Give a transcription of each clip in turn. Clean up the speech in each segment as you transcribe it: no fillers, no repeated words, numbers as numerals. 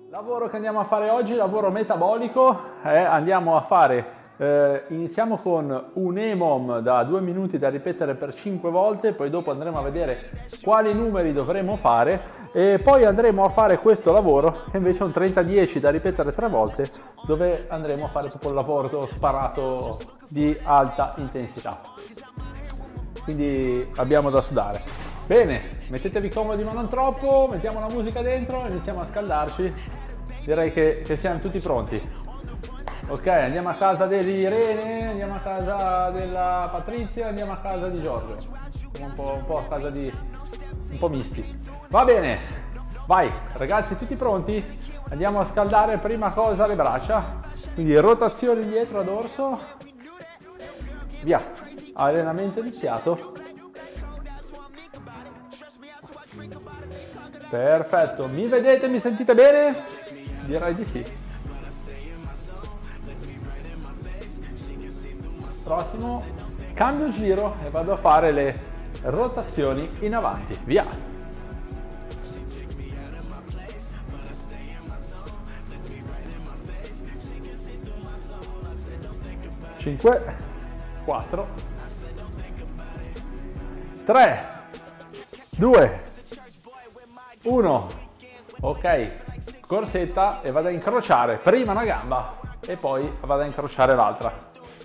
Lavoro che andiamo a fare oggi, lavoro metabolico, andiamo a fare, iniziamo con un EMOM da 2 minuti da ripetere per 5 volte, poi dopo andremo a vedere quali numeri dovremo fare e poi andremo a fare questo lavoro che invece è un 30-10 da ripetere 3 volte, dove andremo a fare proprio il lavoro sparato di alta intensità. Quindi abbiamo da sudare. Bene, mettetevi comodi ma non troppo, mettiamo la musica dentro e iniziamo a scaldarci. Direi che siamo tutti pronti. Ok, andiamo a casa dell'Irene, andiamo a casa della Patrizia, andiamo a casa di Giorgio. Siamo un po' a casa di... un po' misti. Va bene, vai ragazzi, tutti pronti? Andiamo a scaldare prima cosa le braccia. Quindi rotazione dietro a dorso. Via, allenamento iniziato. Perfetto, mi vedete, mi sentite bene? Direi di sì. Prossimo, cambio giro e vado a fare le rotazioni in avanti. Via. Cinque, 4, 3, 2, 1. Ok, corsetta e vado a incrociare prima una gamba e poi vado a incrociare l'altra.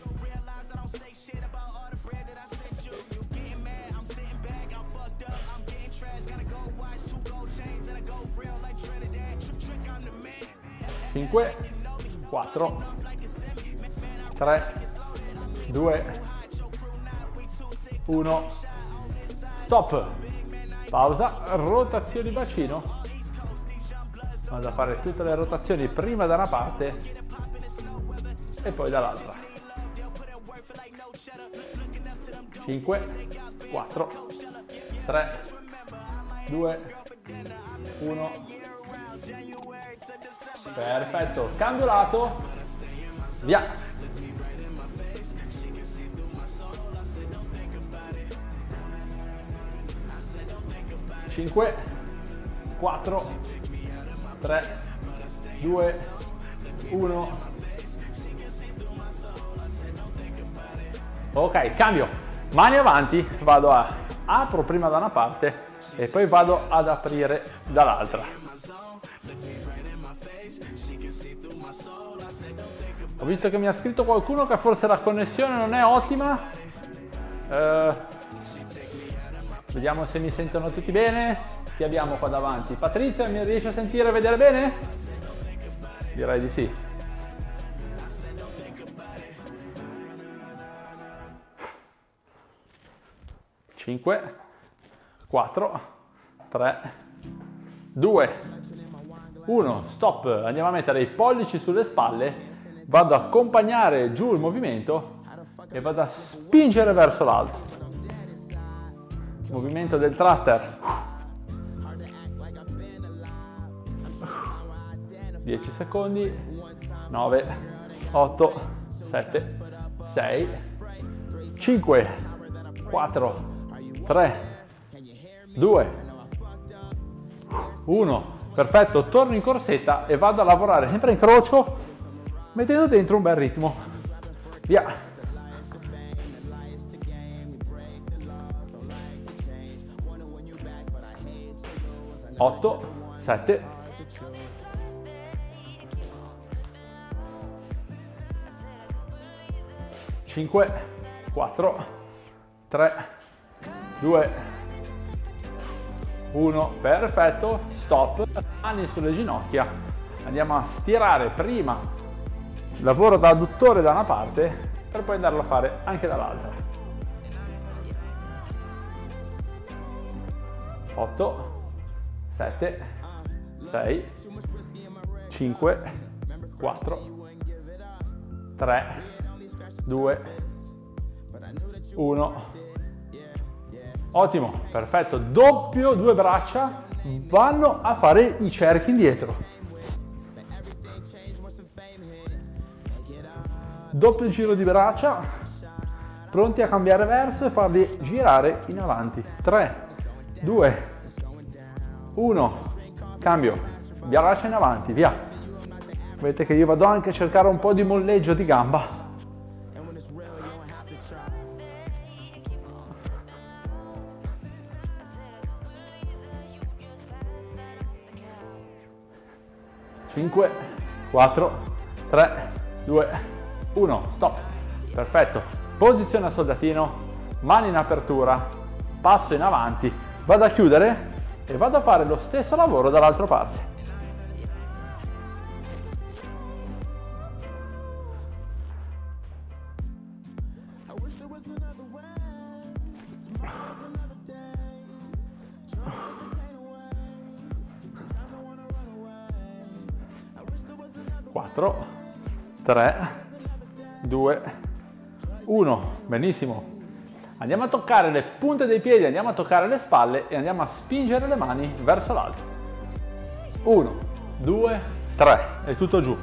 Cinque, 4, 3, 2, 1, stop. Pausa, rotazioni bacino. Vado a fare tutte le rotazioni prima da una parte e poi dall'altra. 5, 4, 3, 2, 1. Perfetto, cambio lato. Via. Cinque, 4, 3, 2, 1. Ok, cambio. Mani avanti, vado a apro prima da una parte e poi vado ad aprire dall'altra. Ho visto che mi ha scritto qualcuno che forse la connessione non è ottima. Vediamo se mi sentono tutti bene. Chi abbiamo qua davanti? Patrizia, mi riesce a sentire e vedere bene? Direi di sì. Cinque, 4, 3, 2, 1. Stop. Andiamo a mettere i pollici sulle spalle. Vado a accompagnare giù il movimento e vado a spingere verso l'alto. Movimento del thruster. 10 secondi, 9, 8, 7, 6, 5, 4, 3, 2, 1. Perfetto, torno in corsetta e vado a lavorare sempre in crocio, mettendo dentro un bel ritmo. Via. 8, 7, 5, 4, 3, 2, 1. Perfetto, stop. Mani sulle ginocchia. Andiamo a stirare prima. Lavoro da adduttore da una parte per poi andarlo a fare anche dall'altra. 8, 7, 6, 5, 4, 3, 2, 1. Ottimo, perfetto. Doppio, 2 braccia vanno a fare i cerchi indietro. Doppio giro di braccia, pronti a cambiare verso e farli girare in avanti. 3, 2, 1, cambio. via braccia in avanti, via. Vedete che io vado anche a cercare un po' di molleggio di gamba. Cinque, 4, 3, 2, 1, stop. Perfetto. Posizione a soldatino, mani in apertura, passo in avanti, vado a chiudere e vado a fare lo stesso lavoro dall'altra parte. Quattro, 3, 2, 1. Benissimo. Andiamo a toccare le punte dei piedi, andiamo a toccare le spalle e andiamo a spingere le mani verso l'alto. 1, 2, 3 e tutto giù.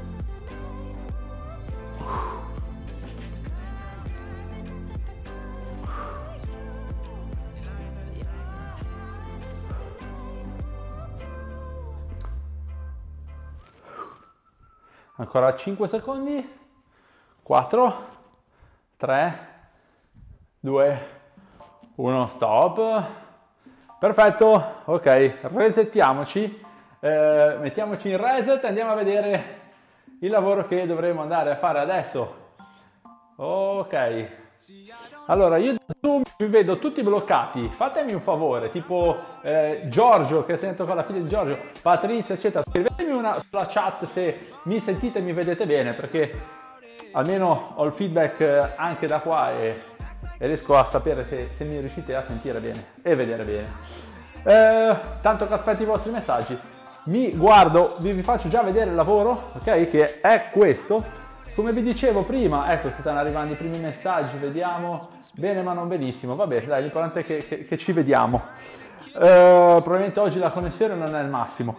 Ancora 5 secondi. 4, 3, 2, 1, stop. Perfetto, ok, resettiamoci, mettiamoci in reset e andiamo a vedere il lavoro che dovremo andare a fare adesso. Ok, allora io da Zoom vi vedo tutti bloccati, fatemi un favore, tipo Giorgio, che sento con la figlia di Giorgio, Patrizia eccetera, scrivetemi sulla chat se mi sentite e mi vedete bene, perché almeno ho il feedback anche da qua e riesco a sapere se mi riuscite a sentire bene e vedere bene. Tanto che aspetto i vostri messaggi, mi guardo, vi faccio già vedere il lavoro, ok, che è questo. Come vi dicevo prima, ecco che stanno arrivando i primi messaggi, vediamo, bene ma non benissimo, vabbè dai, l'importante è che ci vediamo. Probabilmente oggi la connessione non è il massimo.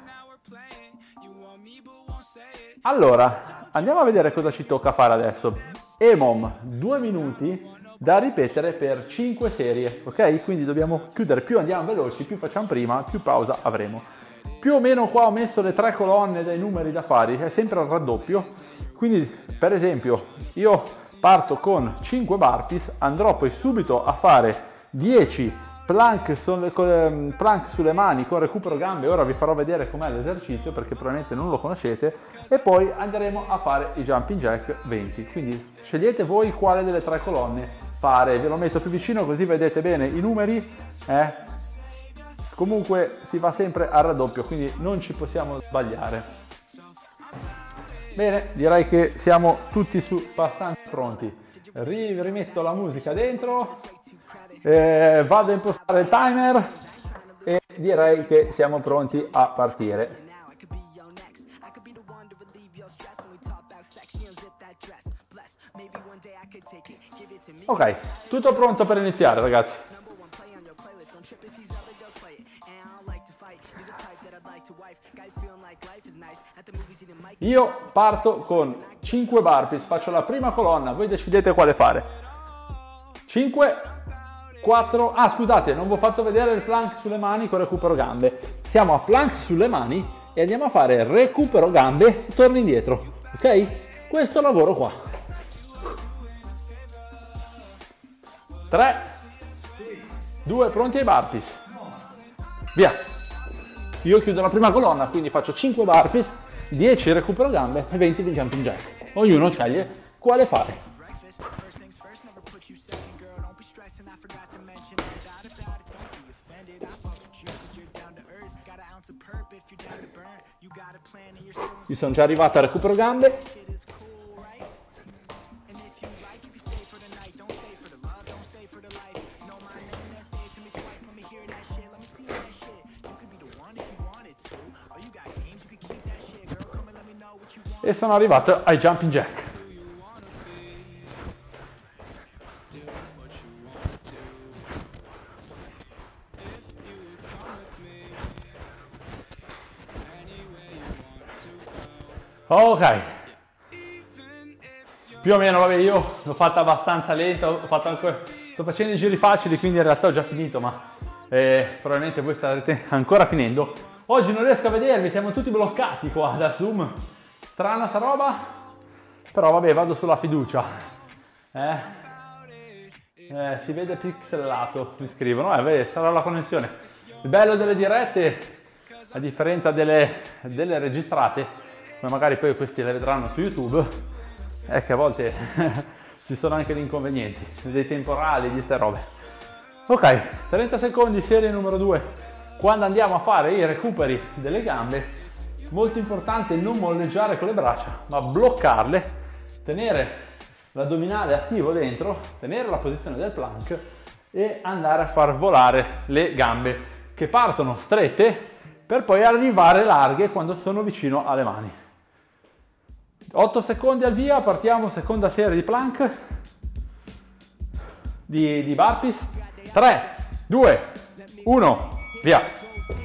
Allora, andiamo a vedere cosa ci tocca fare adesso. EMOM, 2 minuti da ripetere per 5 serie, ok? Quindi dobbiamo chiudere, più andiamo veloci, più facciamo prima, più pausa avremo. Più o meno qua ho messo le 3 colonne dei numeri da fare, è sempre al raddoppio. Quindi per esempio io parto con 5 burpees, andrò poi subito a fare 10 plank sulle mani con recupero gambe, ora vi farò vedere com'è l'esercizio perché probabilmente non lo conoscete, e poi andremo a fare i jumping jack 20. Quindi scegliete voi quale delle 3 colonne fare, ve lo metto più vicino così vedete bene i numeri. Comunque si va sempre al raddoppio, quindi non ci possiamo sbagliare. Bene, direi che siamo tutti abbastanza pronti. Rimetto la musica dentro, vado a impostare il timer e direi che siamo pronti a partire. Ok, tutto pronto per iniziare, ragazzi. Io parto con 5 burpees, faccio la prima colonna, voi decidete quale fare. 5, 4, scusate, non vi ho fatto vedere il plank sulle mani con recupero gambe. Siamo a plank sulle mani e andiamo a fare recupero gambe, torno indietro, ok? Questo lavoro qua. 3, 2, pronti ai burpees. Via. Io chiudo la prima colonna, quindi faccio 5 burpees, 10 recupero gambe e 20 di jumping jack. Ognuno sceglie quale fare. Io sono già arrivato a recupero gambe. E sono arrivato ai jumping jack. Ok, più o meno, vabbè, io l'ho fatta abbastanza lenta, sto facendo i giri facili, quindi in realtà ho già finito, ma probabilmente voi starete ancora finendo. Oggi non riesco a vedervi, siamo tutti bloccati qua da Zoom. Strana sta roba, però vabbè, vado sulla fiducia. Si vede pixelato, mi scrivono. Vedi, sarà la connessione. Il bello delle dirette, a differenza delle registrate, ma magari poi questi le vedranno su YouTube, è che a volte ci sono anche gli inconvenienti, dei temporali, di ste robe. Ok, 30 secondi, serie numero 2. Quando andiamo a fare i recuperi delle gambe, molto importante non molleggiare con le braccia, ma bloccarle, tenere l'addominale attivo dentro, tenere la posizione del plank e andare a far volare le gambe che partono strette per poi arrivare larghe quando sono vicino alle mani. 8 secondi al via, partiamo, seconda serie di plank, di burpees. 3, 2, 1, via!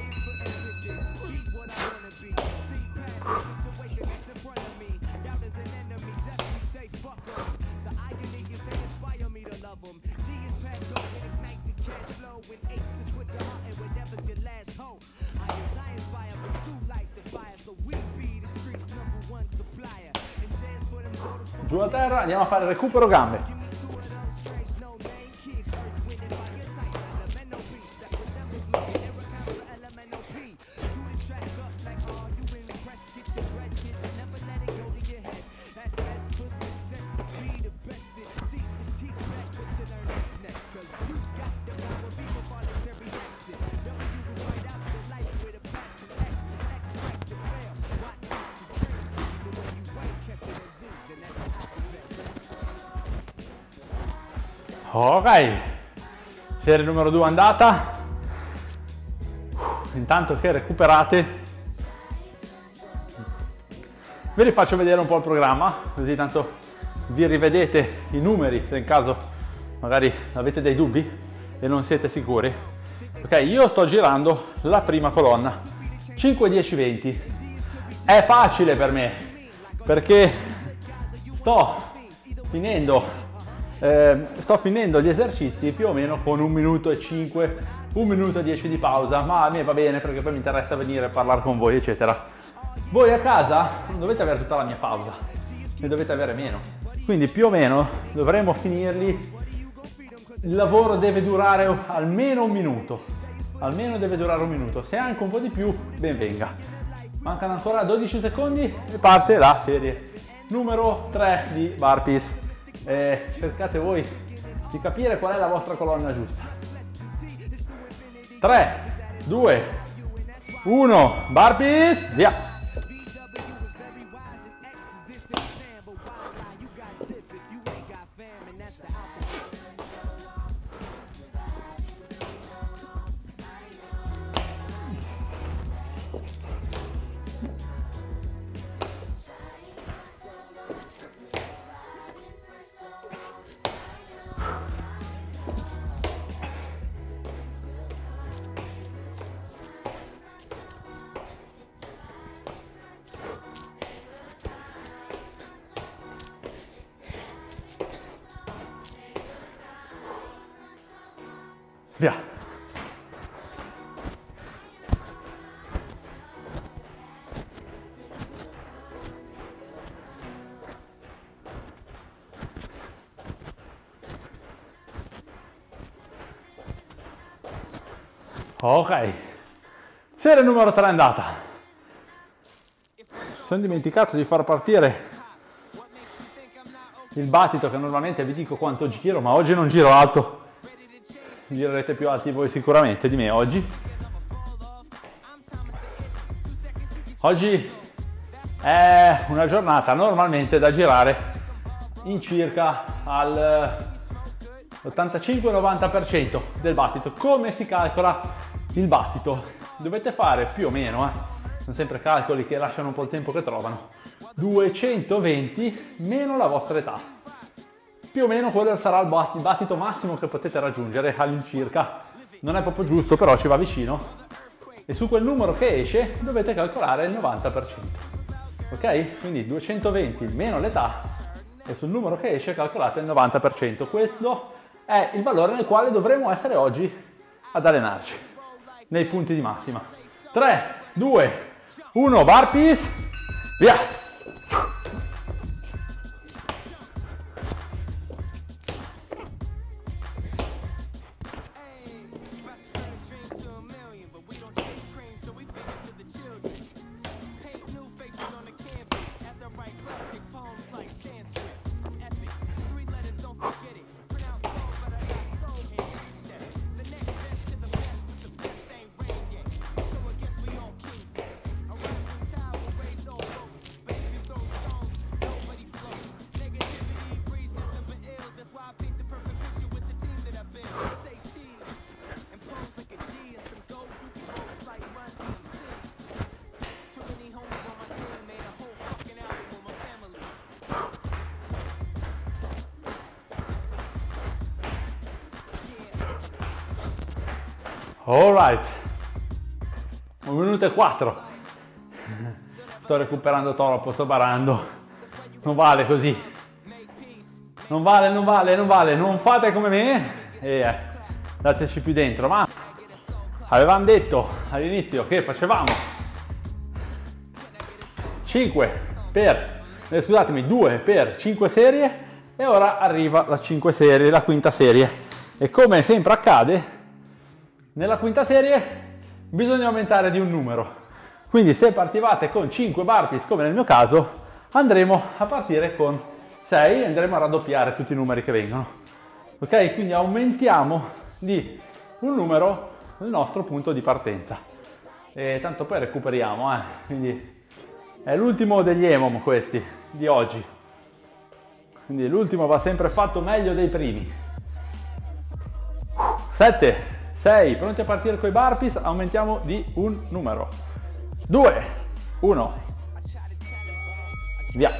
Giù a terra, andiamo a fare recupero gambe. Ok, serie numero 2 andata. Intanto che recuperate, ve li faccio vedere un po' il programma, così tanto vi rivedete i numeri se in caso magari avete dei dubbi e non siete sicuri. Ok, io sto girando la prima colonna, 5, 10, 20. È facile per me perché sto finendo gli esercizi più o meno con 1 minuto e 5, 1 minuto e 10 di pausa, ma a me va bene perché poi mi interessa venire a parlare con voi, eccetera. Voi a casa non dovete avere tutta la mia pausa, ne dovete avere meno. Quindi più o meno dovremo finirli. Il lavoro deve durare almeno 1 minuto. Almeno deve durare 1 minuto. Se anche un po' di più, ben venga. Mancano ancora 12 secondi e parte la serie numero 3 di burpees. Cercate voi di capire qual è la vostra colonna giusta. 3, 2, 1, burpees, via! Via. Ok, serie numero 3 è andata. Sono dimenticato di far partire il battito, che normalmente vi dico quanto giro, ma oggi non giro alto. Girerete più alti voi sicuramente di me oggi. Oggi è una giornata normalmente da girare in circa al 85-90% del battito. Come si calcola il battito? Dovete fare più o meno, sono sempre calcoli che lasciano un po' il tempo che trovano, 220 meno la vostra età. Più o meno quello sarà il battito massimo che potete raggiungere all'incirca. Non è proprio giusto, però ci va vicino. E su quel numero che esce dovete calcolare il 90%. Ok? Quindi 220 meno l'età e sul numero che esce calcolate il 90%. Questo è il valore nel quale dovremo essere oggi ad allenarci, nei punti di massima. 3, 2, 1, burpees, via! Alright, 1 minuto e 4. Sto recuperando troppo, sto barando. Non vale così. Non vale, non fate come me e dateci più dentro. Ma avevamo detto all'inizio che facevamo 2 per 5 serie e ora arriva la 5 serie, la quinta serie. E come sempre accade, nella quinta serie bisogna aumentare di un numero. Quindi se partivate con 5 burpees, come nel mio caso, andremo a partire con 6 e andremo a raddoppiare tutti i numeri che vengono. Ok? Quindi aumentiamo di un numero il nostro punto di partenza. E tanto poi recuperiamo, Quindi è l'ultimo degli EMOM questi, di oggi. Quindi l'ultimo va sempre fatto meglio dei primi. 7, 6, pronti a partire con i burpees, aumentiamo di un numero. 2, 1, via.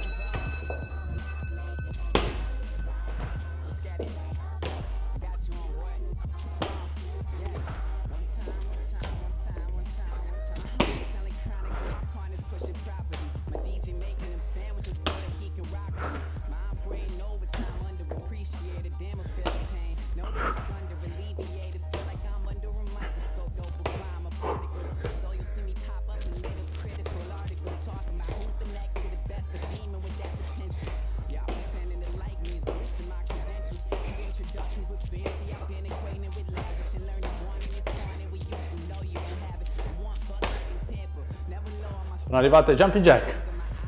Sono arrivate jumping jack.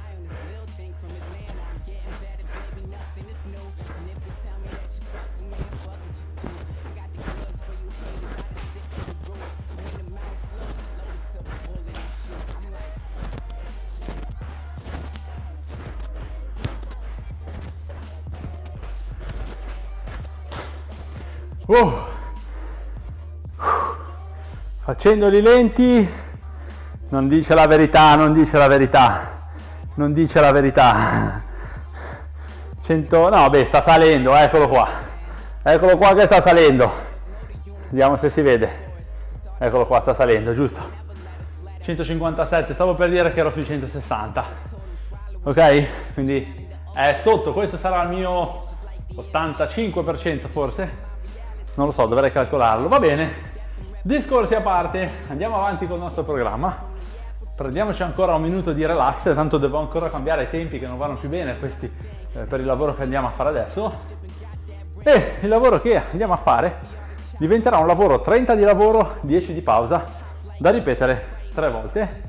Facendoli lenti non dice la verità, non dice la verità, non dice la verità. 100, no, beh, sta salendo, eccolo qua che sta salendo, vediamo se si vede, eccolo qua, sta salendo, giusto? 157, stavo per dire che ero sui 160, ok? Quindi è sotto, questo sarà il mio 85% forse, non lo so, dovrei calcolarlo, va bene. Discorsi a parte, andiamo avanti con il nostro programma. Prendiamoci ancora un minuto di relax, tanto devo ancora cambiare i tempi che non vanno più bene questi per il lavoro che andiamo a fare adesso. E il lavoro che andiamo a fare diventerà un lavoro 30 di lavoro, 10 di pausa, da ripetere 3 volte.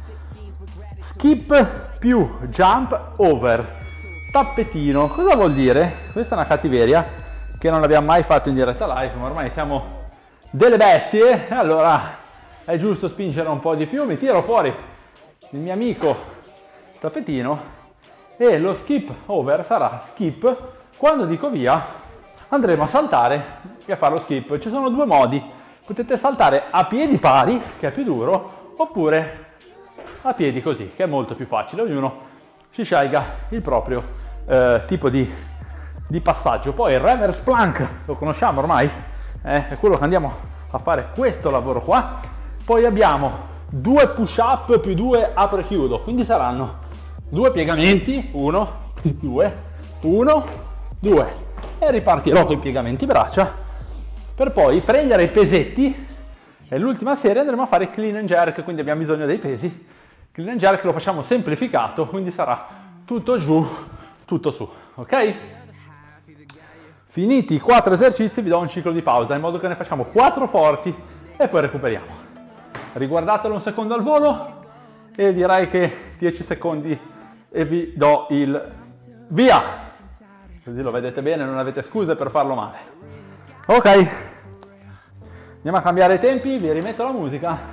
Skip più jump over, tappetino. Cosa vuol dire? Questa è una cattiveria che non abbiamo mai fatto in diretta live, ma ormai siamo delle bestie, allora è giusto spingere un po' di più. Mi tiro fuori il mio amico tappetino e lo skip over sarà skip. Quando dico via andremo a saltare e a fare lo skip. Ci sono due modi: potete saltare a piedi pari, che è più duro, oppure a piedi così, che è molto più facile. Ognuno si scelga il proprio tipo di passaggio. Poi il reverse plank lo conosciamo ormai, è quello che andiamo a fare, questo lavoro qua. Poi abbiamo 2 push up più 2 apro e chiudo, quindi saranno 2 piegamenti, 1, 2, 1, 2, e ripartirò con i piegamenti braccia per poi prendere i pesetti E l'ultima serie andremo a fare i clean and jerk, quindi abbiamo bisogno dei pesi. Clean and jerk lo facciamo semplificato, quindi sarà tutto giù, tutto su, ok? Finiti i 4 esercizi vi do un ciclo di pausa, in modo che ne facciamo 4 forti e poi recuperiamo. Riguardatelo un secondo al volo e direi che 10 secondi e vi do il via. Così lo vedete bene, non avete scuse per farlo male. Ok, andiamo a cambiare i tempi, vi rimetto la musica.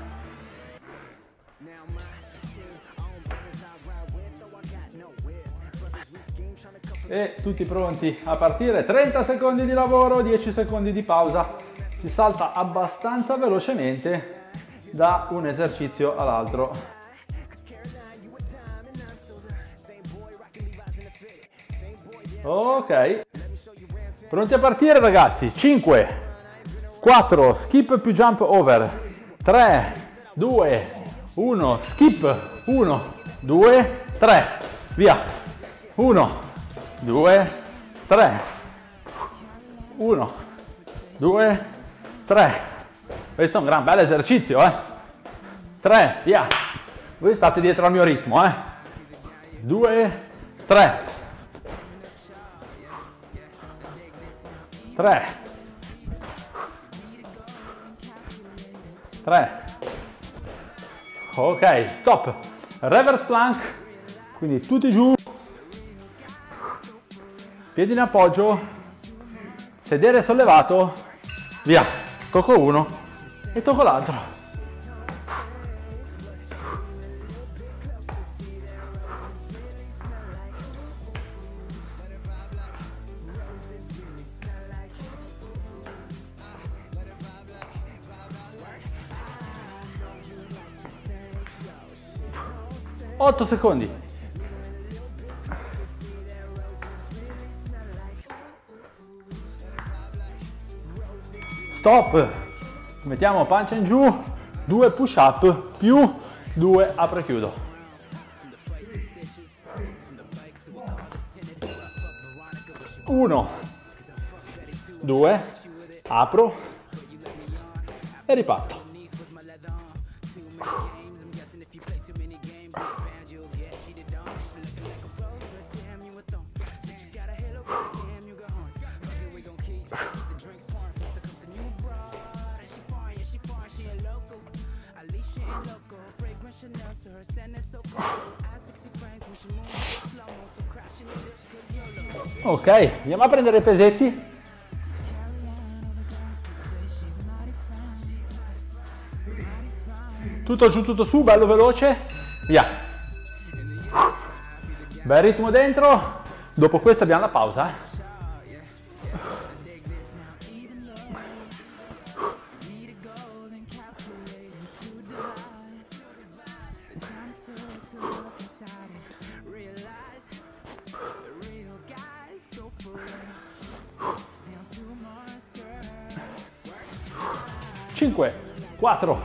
E tutti pronti a partire. 30 secondi di lavoro, 10 secondi di pausa. Si salta abbastanza velocemente da un esercizio all'altro. Ok, pronti a partire ragazzi. 5 4 skip più jump over, 3 2 1 skip, 1 2 3 via, 1 2 3 1 2 3. Questo è un gran bel esercizio, 3 via, voi state dietro al mio ritmo, 2 3 3 3. Ok, stop. Reverse plank, quindi tutti giù, piedi in appoggio, sedere sollevato, via. Tocco uno e tocco l'altro. Otto secondi. Stop. Mettiamo pancia in giù, 2 push up più 2 apro e chiudo. Uno, 2, apro e riparto. Ok, andiamo a prendere i pesetti. Tutto giù, tutto su, bello veloce. Via. Bel ritmo dentro. Dopo questo abbiamo la pausa. Cinque, 4,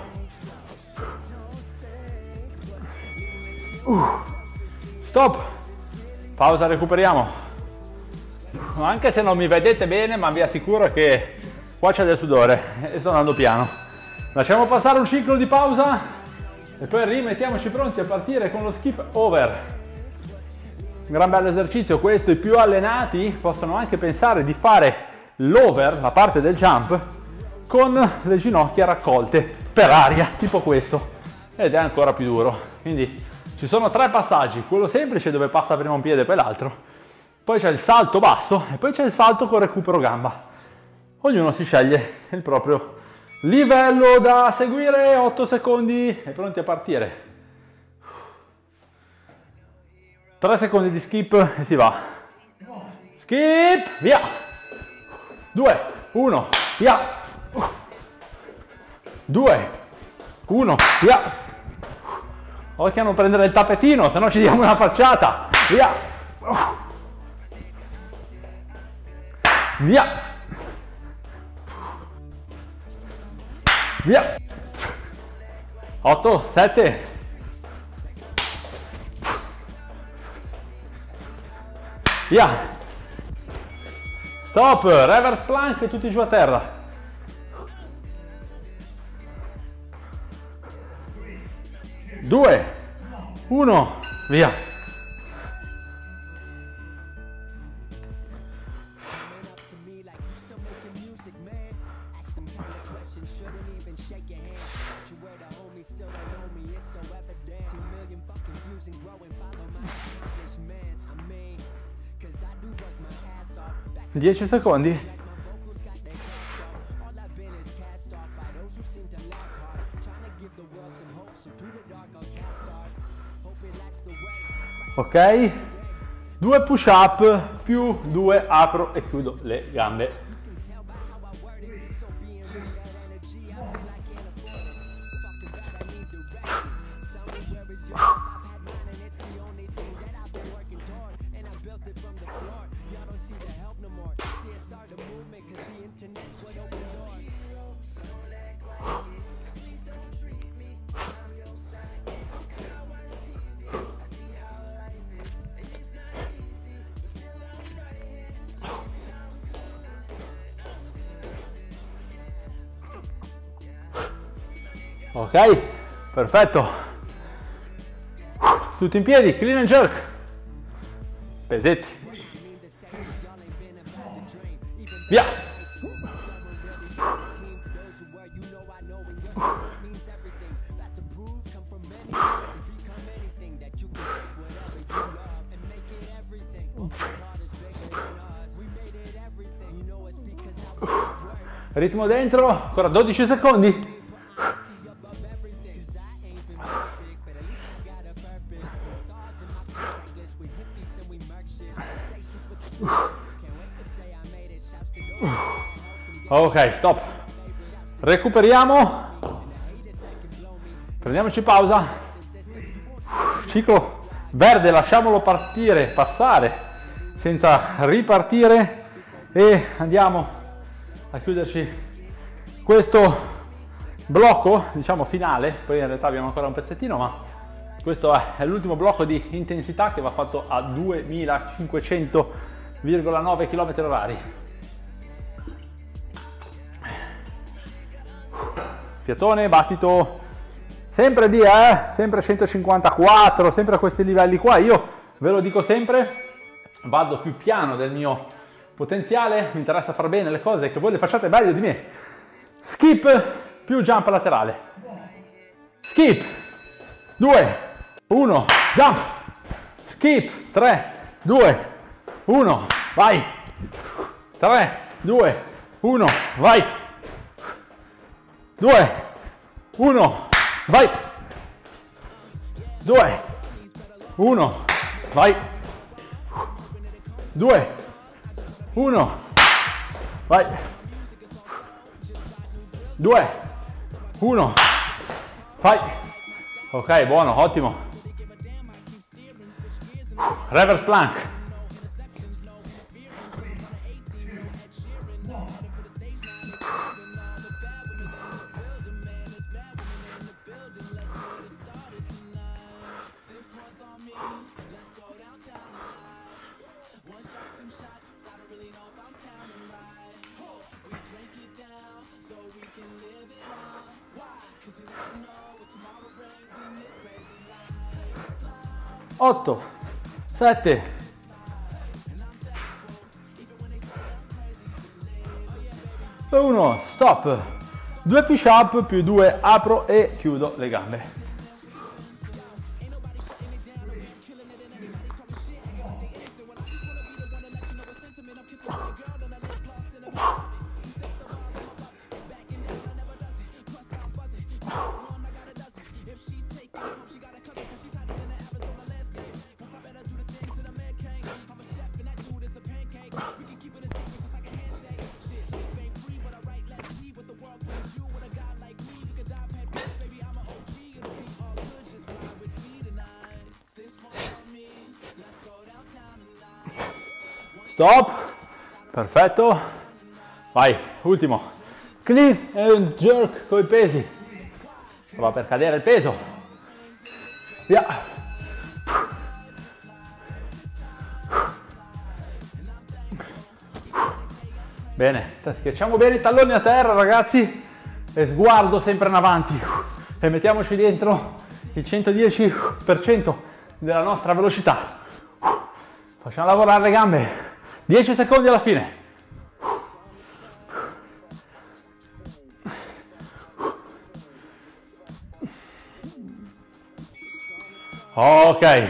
stop, pausa, recuperiamo. Anche se non mi vedete bene, ma vi assicuro che qua c'è del sudore e sto andando piano. Lasciamo passare un ciclo di pausa e poi rimettiamoci pronti a partire con lo skip over. Un gran bello esercizio questo. I più allenati possono anche pensare di fare l'over, la parte del jump, con le ginocchia raccolte per aria, tipo questo, ed è ancora più duro. Quindi ci sono 3 passaggi: quello semplice dove passa prima un piede e poi l'altro, poi c'è il salto basso e poi c'è il salto con recupero gamba. Ognuno si sceglie il proprio livello da seguire. 8 secondi e pronti a partire. 3 secondi di skip e si va. Skip, via. 2, 1, via. 2, 1, via. Occhio a non prendere il tappetino, se no ci diamo una facciata. Via. Via. Via. 8, 7. Via. Stop, reverse plank, tutti giù a terra. 2, 1, via. Dieci secondi. Ok, 2 push up più 2 apro e chiudo le gambe. Ok, perfetto. Tutti in piedi, clean and jerk. Pesetti. Via. Ritmo dentro, ancora 12 secondi. Ok, stop. Recuperiamo. Prendiamoci pausa. Ciclo verde, lasciamolo partire, passare, senza ripartire, e andiamo a chiuderci questo blocco, diciamo finale. Poi in realtà abbiamo ancora un pezzettino, ma questo è l'ultimo blocco di intensità che va fatto a 2500,9 km/h. Fiatone, battito sempre lì, sempre 154, sempre a questi livelli qua. Io ve lo dico sempre, vado più piano del mio potenziale, mi interessa far bene le cose, che voi le facciate meglio di me. Skip più jump laterale. Skip, 2, 1, jump. Skip, 3, 2, 1, vai. 3, 2, 1, vai. 2, 1, vai. 2, 1, vai. 2, 1, vai. 2, 1, vai. Ok, buono, ottimo. Reverse plank. Otto, 7, 1, stop. 2 push up più 2 apro e chiudo le gambe. Stop, perfetto, vai, ultimo, clean and jerk con i pesi, va per cadere il peso, via, bene, schiacciamo bene i talloni a terra ragazzi, e sguardo sempre in avanti, e mettiamoci dentro il 110% della nostra velocità. Facciamo lavorare le gambe. 10 secondi alla fine. Ok.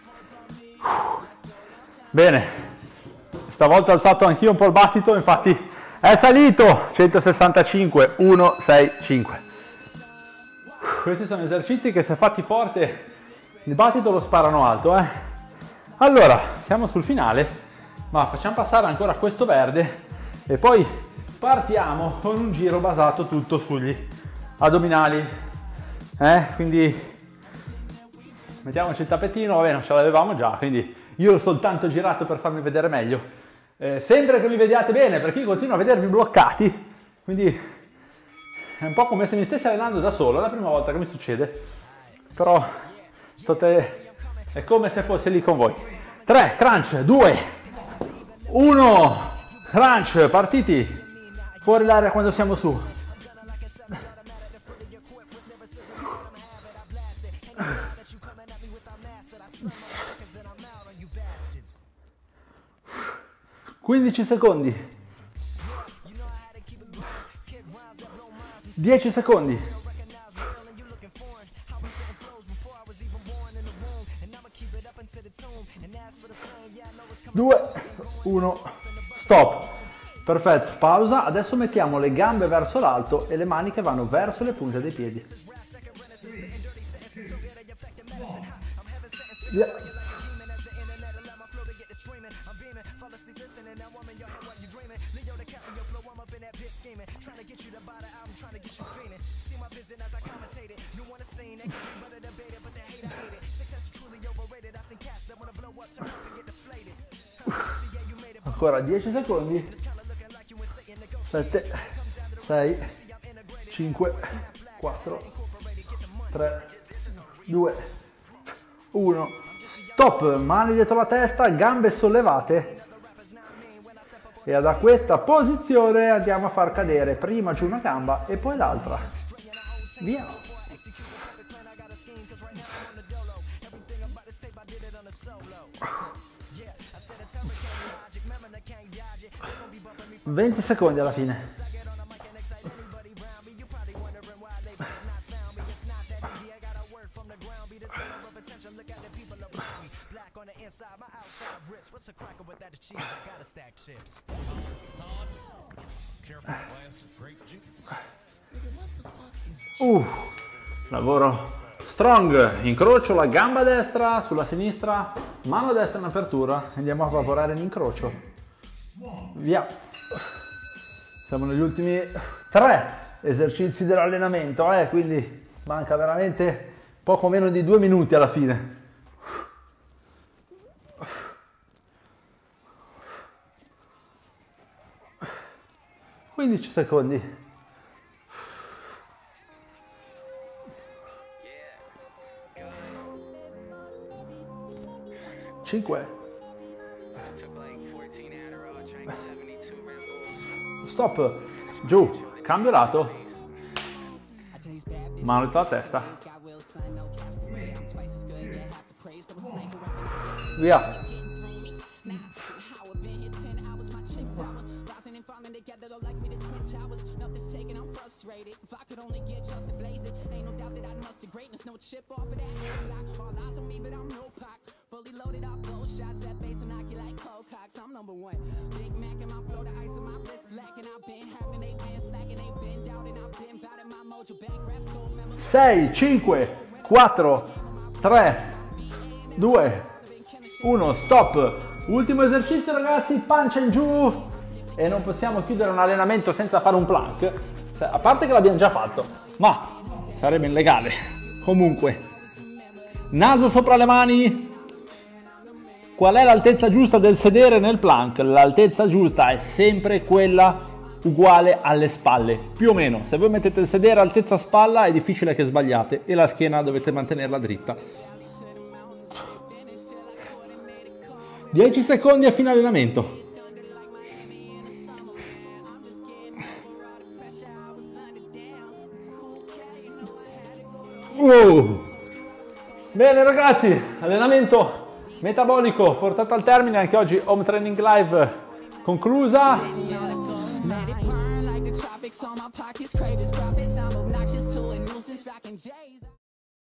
Bene. Stavolta ho alzato anch'io un po' il battito, infatti è salito. 165, 1, 6, 5. Questi sono esercizi che se fatti forte il battito lo sparano alto, Allora, siamo sul finale, ma facciamo passare ancora questo verde e poi partiamo con un giro basato tutto sugli addominali, quindi mettiamoci il tappetino, vabbè non ce l'avevamo già, quindi io l'ho soltanto girato per farmi vedere meglio, sempre che mi vediate bene perché io continuo a vedervi bloccati, quindi è un po' come se mi stessi allenando da solo, è la prima volta che mi succede, però è come se fossi lì con voi. 3, crunch, 2, 1, crunch, partiti, fuori l'aria quando siamo su. «15 secondi, 10 secondi, 2, 1, stop». Perfetto, pausa. Adesso mettiamo le gambe verso l'alto e le mani che vanno verso le punte dei piedi. Ancora 10 secondi. 7, 6, 5, 4, 3, 2, 1. Stop, mani dietro la testa, gambe sollevate. E da questa posizione andiamo a far cadere prima giù una gamba e poi l'altra. Via. «20 secondi alla fine». Lavoro strong, incrocio la gamba destra sulla sinistra, mano destra in apertura, andiamo a lavorare in incrocio. Via. Siamo negli ultimi 3 esercizi dell'allenamento, quindi manca veramente poco meno di 2 minuti alla fine. «15 secondi». «5». Stop, giù, cambio lato, mano dietro la testa, via. Sei, 5, 4, 3, 2, 1, stop. Ultimo esercizio ragazzi, pancia in giù. E non possiamo chiudere un allenamento senza fare un plank, a parte che l'abbiamo già fatto, ma sarebbe illegale. Comunque, naso sopra le mani. Qual è l'altezza giusta del sedere nel plank? L'altezza giusta è sempre quella uguale alle spalle, più o meno. Se voi mettete il sedere altezza spalla è difficile che sbagliate e la schiena dovete mantenerla dritta. 10 secondi a fine allenamento. Bene ragazzi, allenamento metabolico portato al termine, anche oggi home training live conclusa. Let it burn like the tropics on my pockets, crave its profits. I'm obnoxious to a nuisance, rocking J's.